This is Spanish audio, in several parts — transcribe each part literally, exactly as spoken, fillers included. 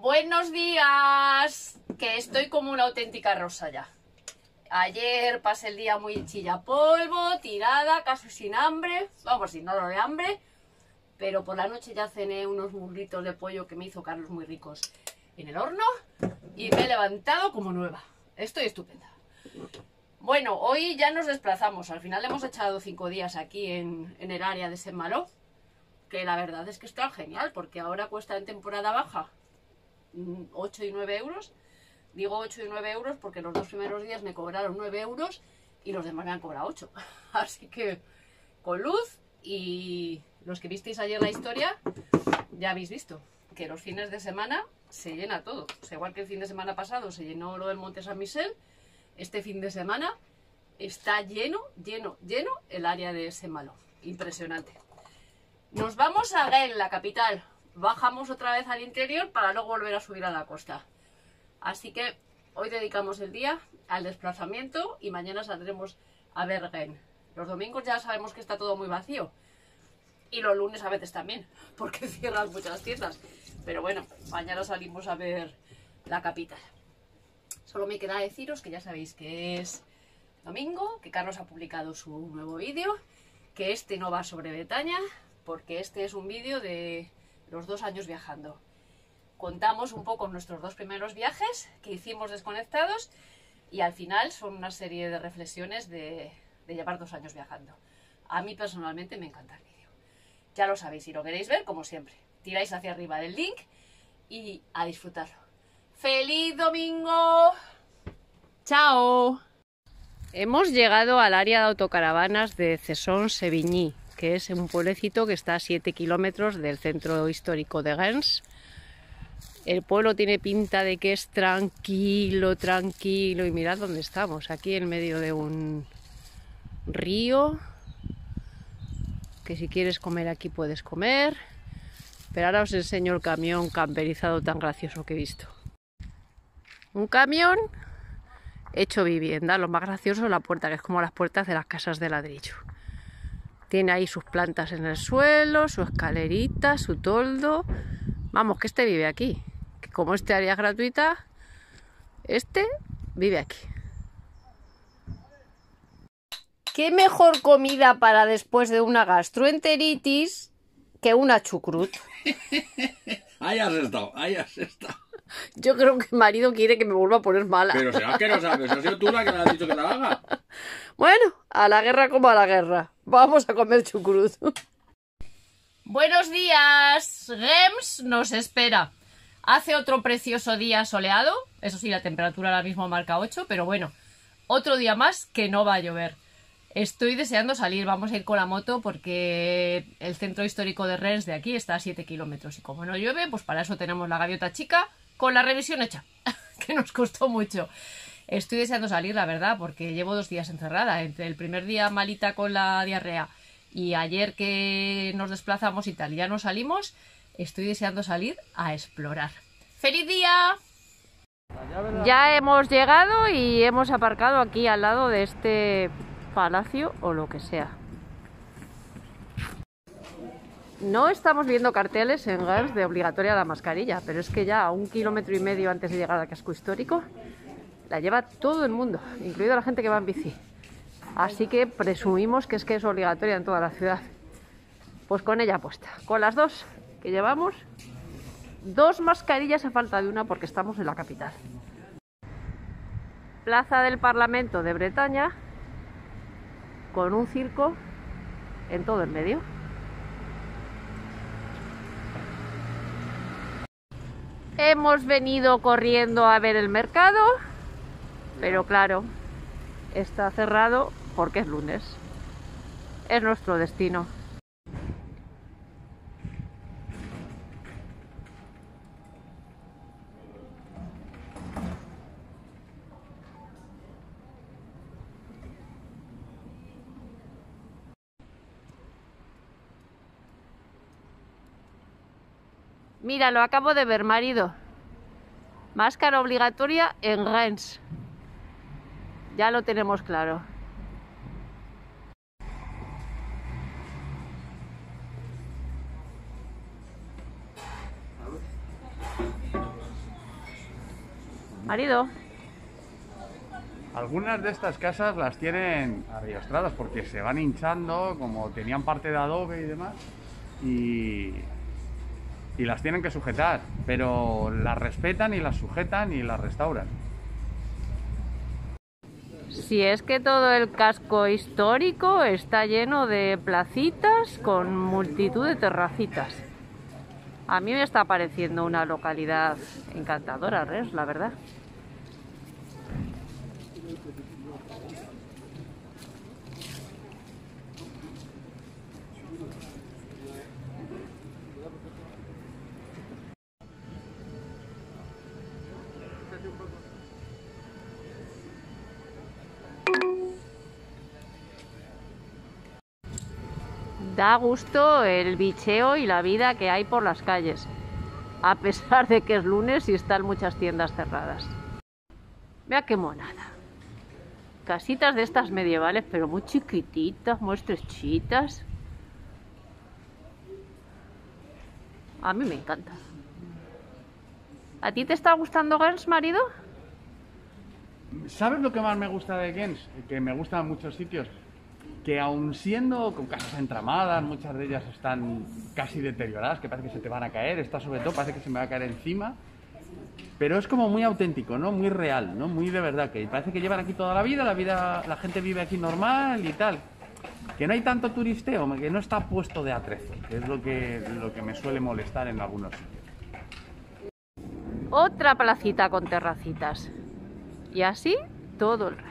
Buenos días, que estoy como una auténtica rosa ya. Ayer pasé el día muy chillapolvo, tirada, casi sin hambre, vamos, sin nada de hambre, pero por la noche ya cené unos muslitos de pollo que me hizo Carlos muy ricos en el horno y me he levantado como nueva. Estoy estupenda. Bueno, hoy ya nos desplazamos, al final hemos echado cinco días aquí en, en el área de Saint-Malo, que la verdad es que está genial, porque ahora cuesta en temporada baja ocho y nueve euros. Digo ocho y nueve euros porque los dos primeros días me cobraron nueve euros y los demás me han cobrado ocho. Así que con luz, y los que visteis ayer la historia ya habéis visto que los fines de semana se llena todo. O sea, igual que el fin de semana pasado se llenó lo del Monte San Michel, este fin de semana está lleno, lleno, lleno el área de Saint-Malo. Impresionante. Nos vamos a Rennes, la capital. Bajamos otra vez al interior para luego volver a subir a la costa. Así que hoy dedicamos el día al desplazamiento y mañana saldremos a ver Rennes. Los domingos ya sabemos que está todo muy vacío. Y los lunes a veces también, porque cierran muchas tiendas. Pero bueno, mañana salimos a ver la capital. Solo me queda deciros que ya sabéis que es domingo, que Carlos ha publicado su nuevo vídeo, que este no va sobre Bretaña, porque este es un vídeo de los dos años viajando. Contamos un poco nuestros dos primeros viajes que hicimos desconectados y al final son una serie de reflexiones de, de llevar dos años viajando. A mí personalmente me encanta el vídeo. Ya lo sabéis, si lo queréis ver, como siempre, tiráis hacia arriba del link y a disfrutarlo. ¡Feliz domingo! ¡Chao! Hemos llegado al área de autocaravanas de Cesson-Sévigny, que es un pueblecito que está a siete kilómetros del centro histórico de Rennes. El pueblo tiene pinta de que es tranquilo, tranquilo, y mirad dónde estamos, aquí en medio de un río, que si quieres comer aquí puedes comer, pero ahora os enseño el camión camperizado tan gracioso que he visto. Un camión hecho vivienda, lo más gracioso es la puerta, que es como las puertas de las casas de ladrillo. Tiene ahí sus plantas en el suelo, su escalerita, su toldo. Vamos, que este vive aquí. Que como este área es gratuita, este vive aquí. ¿Qué mejor comida para después de una gastroenteritis que una chucrut? Ahí has estado, ahí has estado. Yo creo que el marido quiere que me vuelva a poner mala. Pero será que no sabes, has sido tú la que me has dicho que la haga. Bueno, a la guerra como a la guerra. Vamos a comer chucrut. Buenos días. Rennes nos espera. Hace otro precioso día soleado. Eso sí, la temperatura ahora mismo marca ocho, pero bueno, otro día más que no va a llover. Estoy deseando salir. Vamos a ir con la moto porque el centro histórico de Rennes de aquí está a siete kilómetros. Y como no llueve, pues para eso tenemos la gaviota chica con la revisión hecha, que nos costó mucho. Estoy deseando salir, la verdad, porque llevo dos días encerrada. Entre el primer día malita con la diarrea y ayer que nos desplazamos y tal, y ya no salimos, estoy deseando salir a explorar. ¡Feliz día! Ya hemos llegado y hemos aparcado aquí al lado de este palacio o lo que sea. No estamos viendo carteles en Rennes de obligatoria la mascarilla, pero es que ya a un kilómetro y medio antes de llegar al casco histórico la lleva todo el mundo, incluida la gente que va en bici. Así que presumimos que es que es obligatoria en toda la ciudad. Pues con ella puesta, con las dos que llevamos, dos mascarillas a falta de una porque estamos en la capital. Plaza del Parlamento de Bretaña, con un circo en todo el medio. Hemos venido corriendo a ver el mercado, pero claro, está cerrado porque es lunes. Es nuestro destino. Mira, lo acabo de ver, marido. Máscara obligatoria en Rennes. Ya lo tenemos claro. Marido. Algunas de estas casas las tienen arriostradas porque se van hinchando, como tenían parte de adobe y demás, y, y las tienen que sujetar, pero las respetan y las sujetan y las restauran. Si es que todo el casco histórico está lleno de placitas con multitud de terracitas. A mí me está pareciendo una localidad encantadora, Res, la verdad. Da gusto el bicheo y la vida que hay por las calles, a pesar de que es lunes y están muchas tiendas cerradas. Vea qué monada. Casitas de estas medievales, pero muy chiquititas, muy estrechitas. A mí me encanta. ¿A ti te está gustando Gens, marido? ¿Sabes lo que más me gusta de Gens? Que me gustan muchos sitios. Que aun siendo con casas entramadas, muchas de ellas están casi deterioradas, que parece que se te van a caer, esta sobre todo parece que se me va a caer encima, pero es como muy auténtico, ¿no? Muy real, ¿no? Muy de verdad, que parece que llevan aquí toda la vida, la vida, la gente vive aquí normal y tal, que no hay tanto turisteo, que no está puesto de atrezo, que es lo que, lo que me suele molestar en algunos sitios. Otra placita con terracitas, y así todo el rato.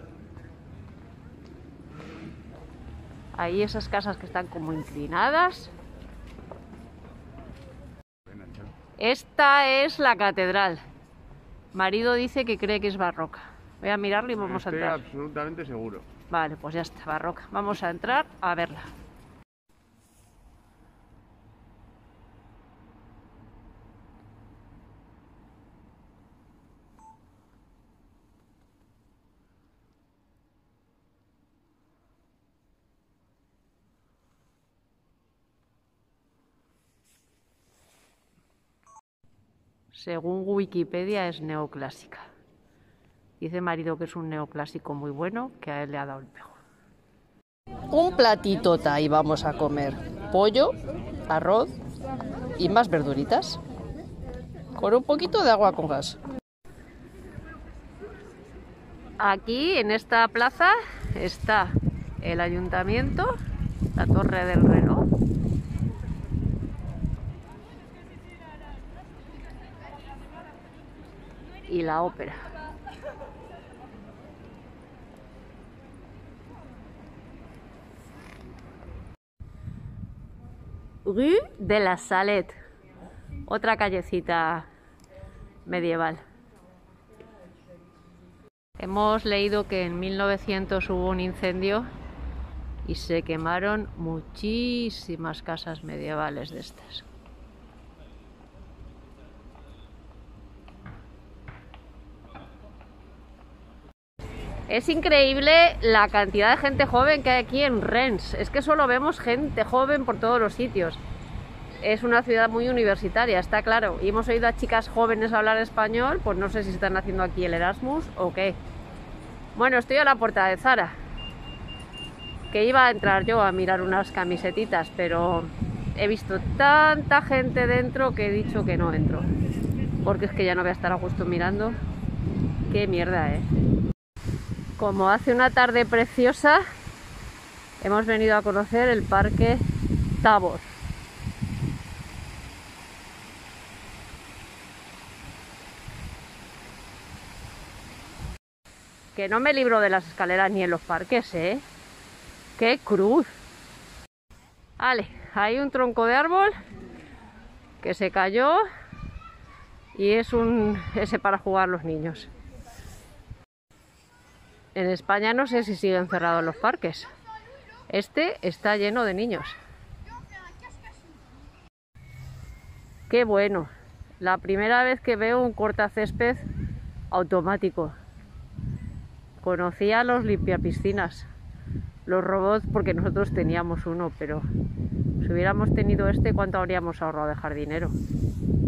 Ahí esas casas que están como inclinadas. Esta es la catedral. Marido dice que cree que es barroca. Voy a mirarla y vamos Estoy a entrar. absolutamente seguro. Vale, pues ya está, barroca. Vamos a entrar a verla. Según Wikipedia es neoclásica. Dice marido que es un neoclásico muy bueno, que a él le ha dado el pego. Un platito thai vamos a comer. Pollo, arroz y más verduritas. Con un poquito de agua con gas. Aquí en esta plaza está el ayuntamiento, la torre del reloj. Y la ópera. Rue de la Salette, otra callecita medieval. Hemos leído que en mil novecientos hubo un incendio y se quemaron muchísimas casas medievales de estas. Es increíble la cantidad de gente joven que hay aquí en Rennes. Es que solo vemos gente joven por todos los sitios. Es una ciudad muy universitaria, está claro. Y hemos oído a chicas jóvenes hablar español, pues no sé si están haciendo aquí el Erasmus o qué. Bueno, estoy a la puerta de Zara, que iba a entrar yo a mirar unas camisetitas, pero he visto tanta gente dentro que he dicho que no entro. Porque es que ya no voy a estar a gusto mirando. Qué mierda, ¿eh? Como hace una tarde preciosa, hemos venido a conocer el parque Tabor. Que no me libro de las escaleras ni en los parques, ¿eh? ¡Qué cruz! Vale, hay un tronco de árbol que se cayó y es un ese para jugar los niños. En España no sé si siguen cerrados los parques. Este está lleno de niños. ¡Qué bueno! La primera vez que veo un cortacésped automático. Conocía los limpiapiscinas, los robots, porque nosotros teníamos uno, pero si hubiéramos tenido este, ¿cuánto habríamos ahorrado de jardinero?